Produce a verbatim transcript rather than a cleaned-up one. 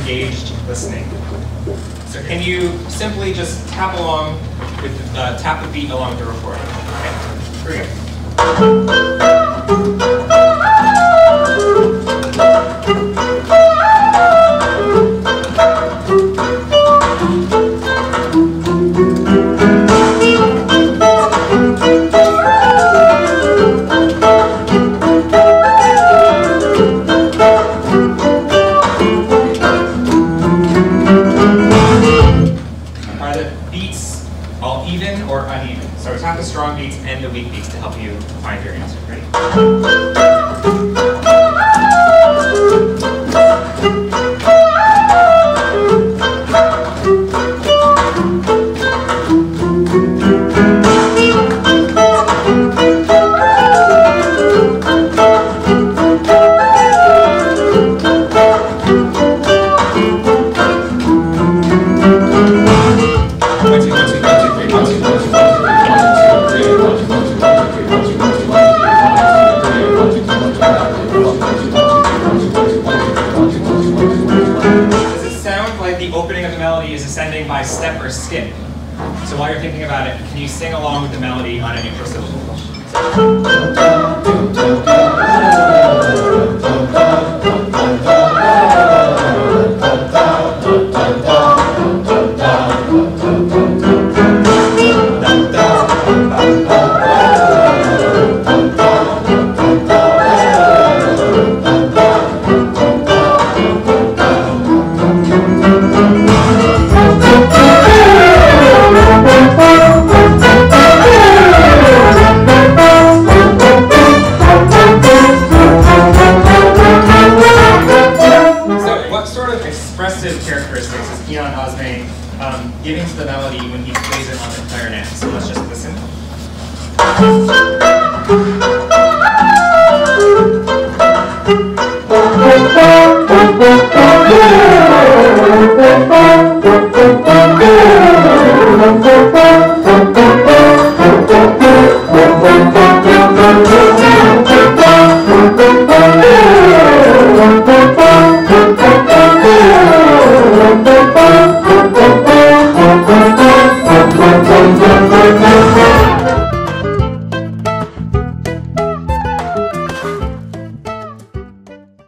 engaged listening. So can you simply just tap along with uh, tap the beat along with the recording? Okay, here we go. So tap the strong beats and the weak beats to help you find your answer. Ready? Ascending by step or skip. So while you're thinking about it, can you sing along with the melody on a neutral syllable?